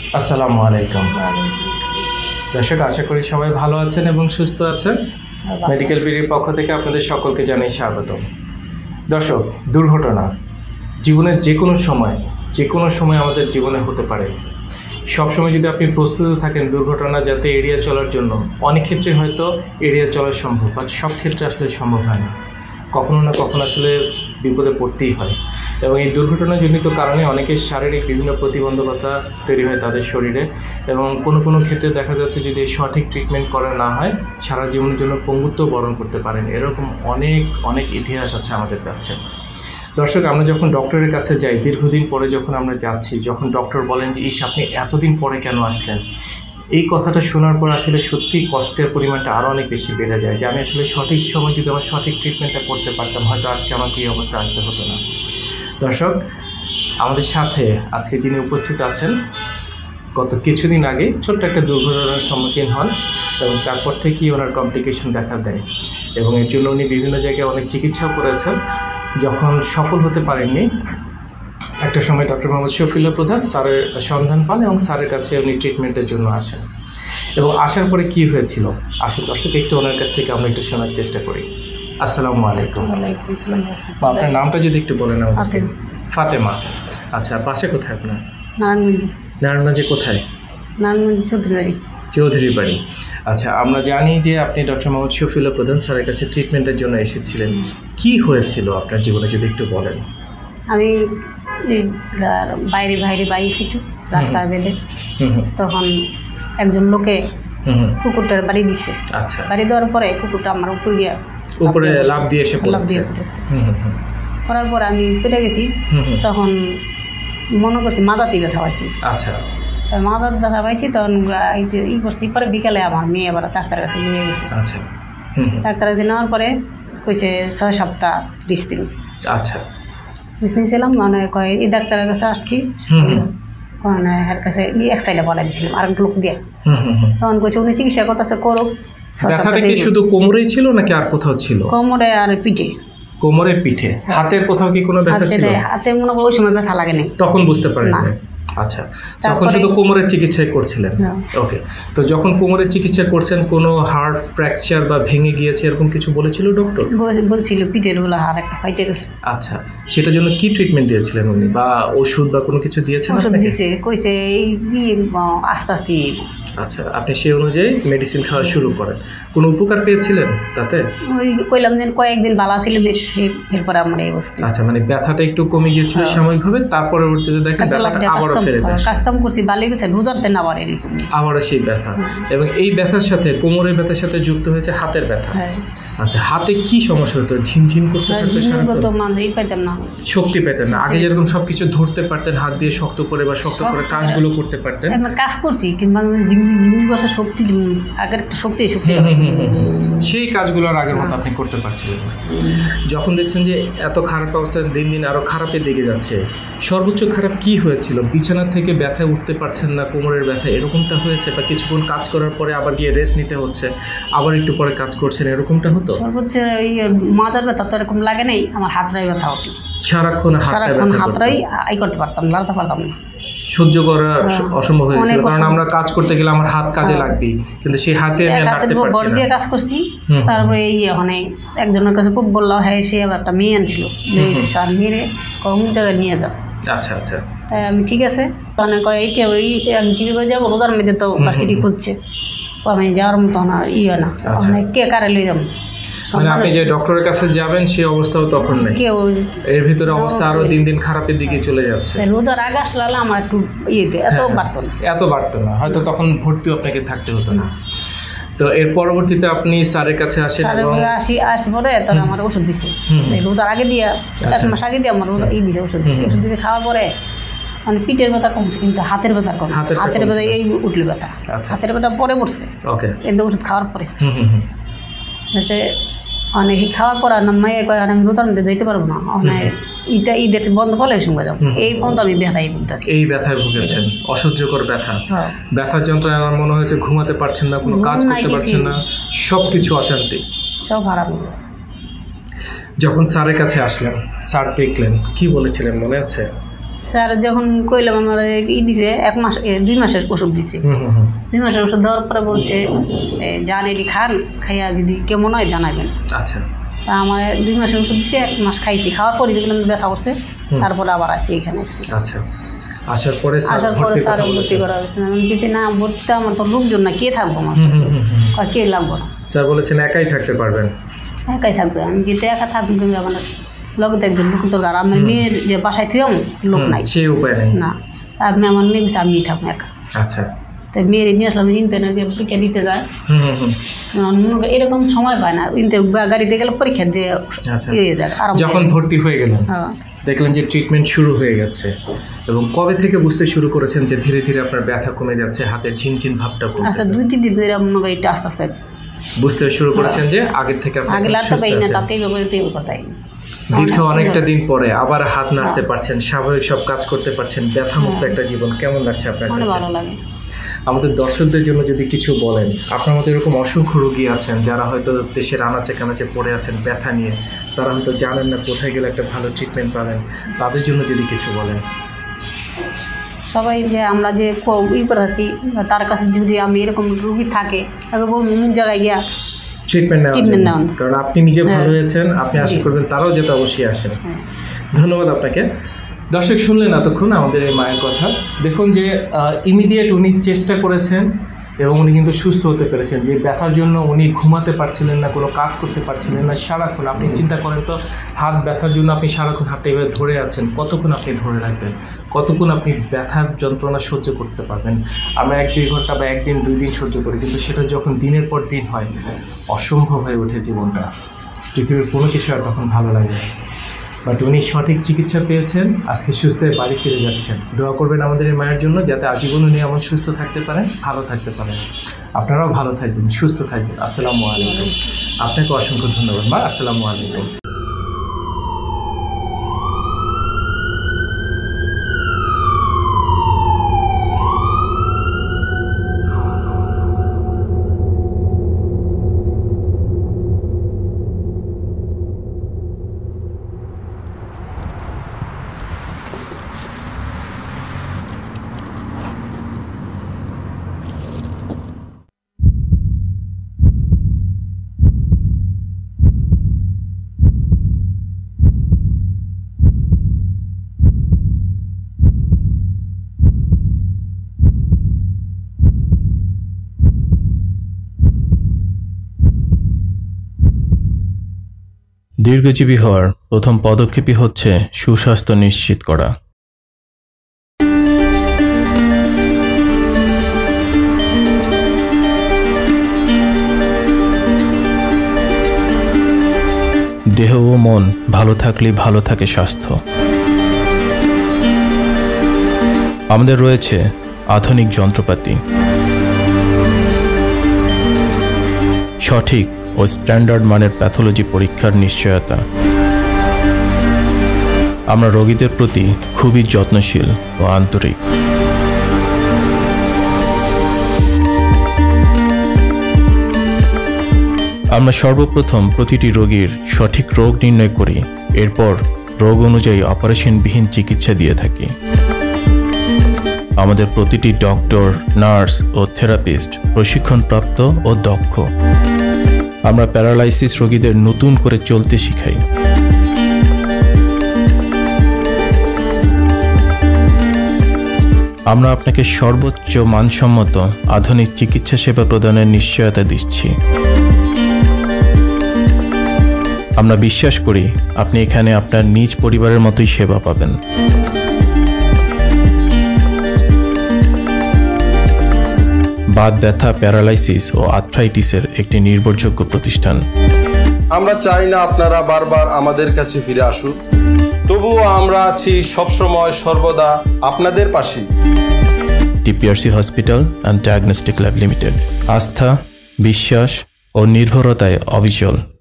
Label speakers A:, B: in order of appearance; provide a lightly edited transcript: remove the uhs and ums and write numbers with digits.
A: আসসালামু আলাইকুম। দর্শক, আশা করি সবাই ভালো আছেন এবং সুস্থ আছেন। মেডিকেল পিডির পক্ষ থেকে আপনাদের সকলকে জানাই স্বাগত। দর্শক, দুর্ঘটনা জীবনের যে কোনো সময় আমাদের জীবনে হতে পারে। সবসময় যদি আপনি প্রস্তুত থাকেন দুর্ঘটনা যাতে এড়িয়ে চলার জন্য, অনেক ক্ষেত্রে হয়তো এড়িয়ে চলা সম্ভব, আর সব ক্ষেত্রে আসলে সম্ভব হয় না। কখনো না কখনো আসলে বিপদে পড়তেই হয়, এবং এই দুর্ঘটনাজনিত কারণে অনেকের শারীরিক বিভিন্ন প্রতিবন্ধকতা তৈরি হয় তাদের শরীরে, এবং কোনো ক্ষেত্রে দেখা যাচ্ছে যদি সঠিক ট্রিটমেন্ট করা না হয় সারা জীবনের জন্য পঙ্গুত্ব বরণ করতে পারেন। এরকম অনেক ইতিহাস আছে আমাদের কাছে। দর্শক, আমরা যখন ডক্টরের কাছে যাই, দীর্ঘদিন পরে যখন আমরা যাচ্ছি, যখন ডক্টর বলেন যে আপনি এতদিন পরে কেন আসলেন, এই কথাটা শোনার পর আসলে সত্যিই কষ্টের পরিমাণটা আরও অনেক বেশি বেড়ে যায়, যে আমি আসলে সঠিক সময় যদি আমার সঠিক ট্রিটমেন্টটা করতে পারতাম হয়তো আজকে আমাকে এই অবস্থা আসতে হতো না। দর্শক, আমাদের সাথে আজকে যিনি উপস্থিত আছেন, গত কিছুদিন আগে ছোট্ট একটা দুর্ঘটনার সম্মুখীন হন, এবং তারপর থেকেই ওনার কমপ্লিকেশন দেখা দেয়, এবং এর জন্য উনি বিভিন্ন জায়গায় অনেক চিকিৎসাও করেছেন। যখন সফল হতে পারেননি, একটা সময় ডক্টর মোহাম্মদ শফিউল্লাহ প্রধান স্যারের সন্ধান পান এবং স্যারের কাছে উনি ট্রিটমেন্টের জন্য আসেন। এবং আসার পরে কি হয়েছিল আসলে দর্শক একটু ওনার কাছ থেকে আমরা একটু শোনার চেষ্টা করি। আসসালামু আলাইকুম। আপনার নামটা যদি একটু বলেন আমাকে। ফাতেমা। আচ্ছা, বাসা কোথায় আপনার? নারায়ণগঞ্জে। কোথায়?
B: নারায়ণগঞ্জ
A: চৌধুরী বাড়ি। আচ্ছা, আমরা জানি যে আপনি ডক্টর মোহাম্মদ শফিউল্লাহ প্রধান স্যারের কাছে ট্রিটমেন্টের জন্য এসেছিলেন। কি হয়েছিল আপনার জীবনে যদি একটু বলেন।
B: আমি বাইরে বাইরেছি একটু রাস্তার বেঁধে, তখন একজন লোকে কুকুরটার বাড়ি দিচ্ছে।
A: আচ্ছা,
B: বাড়ি দেওয়ার পরে কুকুরটা আমার উপরে
A: লাফ দিয়ে
B: পড়েছে। করার পরে আমি পেটে গেছি, তখন মনে করছি মাথাতেই ব্যথা পাইছি।
A: আচ্ছা,
B: মাথার ব্যথা পাইছি, তখন ই করছি। পরে বিকালে আমার মেয়ে আবার ডাক্তারের কাছে নিয়ে গেছে।
A: আচ্ছা,
B: ডাক্তারের কাছে নেওয়ার পরে কইছে 6 সপ্তাহ রিস্ক দিয়েছে।
A: আচ্ছা,
B: ছিলাম মানে কয় এই ডাক্তারের কাছে আসছি, মানে এর কাছে এক সাইডে পাঠাই দিয়েছিলাম আর লোক দিয়ে। তখন কইছে উনি চিকিৎসা করতেছে, করুক।
A: ব্যথাটা কি শুধু কোমরেই ছিল নাকি আর কোথাও ছিল?
B: কোমরে আর পিঠে।
A: কোমরে, পিঠে, হাতের কোথাও কি কোনো ব্যথা ছিল?
B: হাতে মনে করো ওই সময় ব্যথা লাগে নাই,
A: তখন বুঝতে পারেন না। আচ্ছা, তখন শুধু কোমরের চিকিৎসা করছিলেন। ওকে, তো যখন কোমরের চিকিৎসা করছেন কোনো হাড় ফ্র্যাকচার বা ভেঙে গিয়েছে এরকম কিছু বলেছিল ডক্টর?
B: বলছিল পিঠের বলে হাড় একটা ফাইটে গেছে।
A: আচ্ছা, সেটার জন্য কি ট্রিটমেন্ট দিয়েছিলেন উনি, বা ওষুধ বা কোনো কিছু দিয়েছেন?
B: ওষুধ দিয়েছে, কইছে এই আস্তে আস্তে।
A: আচ্ছা, আপনি সেই অনুযায়ী মেডিসিন খাওয়া শুরু করেন। কোনো উপকার পেয়েছিলেন তাতে?
B: ওই কইলাম যে কয়েকদিন ভালো ছিল, এরপরে আমার এই অবস্থা।
A: আচ্ছা, মানে ব্যথাটা একটু কমে গিয়েছিল সাময়িকভাবে, তার পরবর্তীতে দেখেন ব্যথাটা আবারও ফিরে আসে।
B: কাজকাম করছি, ভালো গেছে, রোজার দিন আবার এরকম
A: আবারও সেই ব্যথা। এবং এই ব্যথার সাথে কোমরের ব্যথার সাথে যুক্ত হয়েছে হাতের ব্যথা। আচ্ছা, হাতে কি সমস্যা হতো? ঝিনঝিন করতে
B: পাইতাম না,
A: শক্তি পেতেন না। আগে যেরকম সবকিছু ধরতে পারতেন হাত দিয়ে শক্ত করে, বা শক্ত করে কাজগুলো করতে পারতেন।
B: কাজ করছি কিন্তু জিমনি করছে, শক্তি আগের একটা শক্তি
A: সেই কাজগুলো আর আগের মতো আপনি করতে পারছিলেন না। যখন দেখছেন যে এত খারাপ অবস্থা দিন দিন আরো খারাপের দিকে যাচ্ছে, সর্বোচ্চ খারাপ কি হয়েছিল? বিছানা থেকে ব্যথায় উঠতে পারছেন না, কোমরের ব্যথা এরকমটা হয়েছে, বা কিছুক্ষণ কাজ করার পরে আবার গিয়ে রেস্ট নিতে হচ্ছে, আবার একটু পরে কাজ করছেন, এরকমটা হতো?
B: সর্বোচ্চ এই মাথার ব্যথা তো এরকম লাগে নাই, আমার হাতটাই ব্যথা হতো
A: সারাক্ষণ।
B: হাতটাই আই করতে পারতাম, লড়তে পারতাম না,
A: সহ্য করা অসম্ভব হয়েছিল। কারণ আমরা কাজ করতে গেলে আমার হাত কাজে লাগবে, কিন্তু সেই হাতে আমি নাড়তে পারছি না।
B: দিয়ে কাজ করছি। তারপরে এই মানে একজনের কাছে খুব বললাম, হ্যাঁ সে আবার একটা মেয়ে আনছিল, আর মেয়ে কম জায়গায় নিয়ে যাও।
A: আচ্ছা আচ্ছা,
B: তাই আমি ঠিক আছে। তখন কয় এইটা ওই আমি কীভাবে যাবো, রোজার মধ্যে তো ভার্সিটি খুলছে, আমি যাওয়ার মতো না হয় না, কে কারে লই যাবো।
A: মানে আপনি যে ডক্টরের কাছে যাবেন সেই অবস্থাও তখন নেই, এর ভিতরে অবস্থা আরো দিন দিন খারাপের দিকে চলে যাচ্ছে।
B: রোজার আগে আসলে আমার একটু এত বাড়তো না,
A: হয়তো তখন ভর্তিও আপনাকে থাকতে হতো না। তো এর পরবর্তীতে আপনি স্যারের কাছে আসেন এবং
B: আসি পরে তারা আমার ওষুধ দিছে, রোজার আগে দিয়া 1 মাস আগে দিয়ে আমার রোজা দিছে, ওষুধ দিছে খাওয়ার পরে মানে পিঠের ব্যথা কমছে, কিন্তু হাতের ব্যথা কম। হাতের ব্যথা এই উঠলে ব্যথা, হাতের ব্যথা পরে পড়ছে কিন্তু ওষুধ খাওয়ার পরে। হচ্ছে অনেক খাওয়ার পর না মেয়ে কয় আমি রোজার মধ্যে যেতে পারবো না, ঈদের বন্ধ হলে সঙ্গে যাবো, এই পর্যন্ত আমি ব্যথায় ভুগতেছি।
A: এই ব্যথায় ভুগেছেন, অসহ্যকর ব্যথা। ব্যথার যন্ত্রণায় আমার মনে হয়েছে ঘুমাতে পারছেন না, কোনো কাজ করতে পারছেন না, সব কিছু অশান্তি,
B: সব হারাম হয়ে গেছে।
A: যখন স্যারের কাছে আসলেন, স্যার দেখলেন, কি বলেছিলেন মনে আছে?
B: স্যার যখন কইলাম আমার দিছে 1 মাস 2 মাসের ওষুধ দিছে 2 মাসের ওষুধ দেওয়ার পরে বলছে যান এটি খান, খাইয়া যদি কেমন হয় জানাবেন।
A: আচ্ছা,
B: তা আমার 2 মাসের ওষুধ দিছে, 1 মাস খাইছি, খাওয়ার পরে যেগুলো ব্যথা করছে তারপরে আবার আসছি এখানে এসেছি।
A: আচ্ছা, আসার পরে
B: স্যার ভর্তি করা হয়েছে। আমি কিছু না, ভর্তিটা আমার তো লোকজন না, কে থাকবো আমার কে লাগবো না।
A: স্যার বলেছেন একাই থাকতে পারবেন,
B: একাই থাকবে। আমি কিন্তু একা থাকবো, তুমি আমার লোক দেখবেন লোক দরকার। আমার মেয়ের যে বাসায় থেকে লোক নাই,
A: সেই উপায় নেই
B: না। আমি আমার মেয়ে গেছে, আমি থাকবো একা।
A: আচ্ছা,
B: তাই মেয়ের নিয়ে আসলাম ইন্টারনেট পরীক্ষা দিতে যায়, এরকম সময় পায় না। গাড়িতে গেলে পরীক্ষা দিয়ে যায়।
A: যখন ভর্তি হয়ে গেলেন দেখলেন যে ট্রিটমেন্ট শুরু হয়ে গেছে, এবং কবে থেকে বুঝতে শুরু করেছেন যে ধীরে ধীরে আপনার ব্যথা কমে যাচ্ছে, হাতের ঝিনঝিন ভাবটা কমছে?
B: আচ্ছা, 2-3 দিন ধরে এটা আস্তে আস্তে
A: বুঝতে শুরু করেছেন যে আগের থেকে
B: আগে লাগতে পারি না, তাতেই কথাই।
A: দীর্ঘ অনেকটা দিন পরে আবার হাত নাড়তে পারছেন, স্বাভাবিক সব কাজ করতে পারছেন, ব্যথামুক্ত একটা জীবন কেমন লাগছে আপনার কাছে?
B: ভালো লাগে।
A: আমাদের দর্শকদের জন্য যদি কিছু বলেন, আপনার মতো এরকম অসংখ্য রোগী আছেন যারা হয়তো দেশের আনাচে কানাচে পড়ে আছেন ব্যথা নিয়ে, তারা হয়তো জানেন না কোথায় গেলে একটা ভালো ট্রিটমেন্ট পাবেন, তাদের জন্য যদি কিছু বলেন।
B: সবাই যে আমরা যে করে আছি, তার কাছে যদি আমি এরকম রোগী থাকে তাকে বলবো অমুক জায়গায় গিয়া
A: ট্রিটমেন্ট নেওয়ার, কারণ আপনি নিজে ভালো হয়েছেন, আপনি আশা করবেন তারাও যেতে অবশ্যই আসেন। ধন্যবাদ আপনাকে। দর্শক শুনলেন এতক্ষণ আমাদের এই মায়ের কথা। দেখুন যে ইমিডিয়েট উনি চেষ্টা করেছেন এবং উনি কিন্তু সুস্থ হতে পেরেছেন। যে ব্যথার জন্য উনি ঘুমাতে পারছিলেন না, কোনো কাজ করতে পারছিলেন না সারাক্ষণ। আপনি চিন্তা করেন তো, হাত ব্যথার জন্য আপনি সারাক্ষণ হাতটা এভাবে ধরে আছেন, কতক্ষণ আপনি ধরে রাখবেন, কতক্ষণ আপনি ব্যথার যন্ত্রণা সহ্য করতে পারবেন? আমরা 1-2 ঘন্টা বা 1 দিন 2 দিন সহ্য করি, কিন্তু সেটা যখন দিনের পর দিন হয়, অসম্ভব হয়ে ওঠে জীবনটা। পৃথিবীর কোনো কিছু আর তখন ভালো লাগে না। বাট উনি সঠিক চিকিৎসা পেয়েছেন, আজকে সুস্থ হয়ে বাড়ি ফিরে যাচ্ছেন। দোয়া করবেন আমাদের এই মায়ের জন্য, যাতে আজীবন উনি এমন সুস্থ থাকতে পারেন, ভালো থাকতে পারেন। আপনারাও ভালো থাকবেন, সুস্থ থাকবেন। আসসালামু আলাইকুম। আপনাকে অসংখ্য ধন্যবাদ মা। আসসালামু আলাইকুম।
C: দীর্ঘজীবী হওয়ার প্রথম পদক্ষেপই হচ্ছে সুস্বাস্থ্য নিশ্চিত করা। দেহ ও মন ভালো থাকলেই ভালো থাকে স্বাস্থ্য। আমাদের রয়েছে আধুনিক যন্ত্রপাতি, সঠিক ও স্ট্যান্ডার্ড মানের প্যাথোলজি পরীক্ষার নিশ্চয়তা। আমরা রোগীদের প্রতি খুবই যত্নশীল ও আন্তরিক। আমরা সর্বপ্রথম প্রতিটি রোগীর সঠিক রোগ নির্ণয় করি, এরপর রোগ অনুযায়ী অপারেশনবিহীন চিকিৎসা দিয়ে থাকি। আমাদের প্রতিটি ডক্টর, নার্স ও থেরাপিস্ট প্রশিক্ষণপ্রাপ্ত ও দক্ষ। আমরা প্যারালাইসিস রোগীদের নতুন করে চলতে শিখাই। আমরা আপনাকে সর্বোচ্চ মানসম্মত আধুনিক চিকিৎসা সেবা প্রদানের নিশ্চয়তা দিচ্ছি। আমরা বিশ্বাস করি আপনি এখানে আপনার নিজ পরিবারের মতোই সেবা পাবেন। বাত ব্যথা, প্যারালাইসিস ও আর্থ্রাইটিসের একটি নির্ভরযোগ্য প্রতিষ্ঠান।
D: আমরা চাই না আপনারা বারবার আমাদের কাছে ফিরে আসুন, তবুও আমরা আছি সবসময় সর্বদা আপনাদের পাশে।
C: TPRC hospital and diagnostic lab limited, আস্থা, বিশ্বাস ও নির্ভরতায় অবিচল।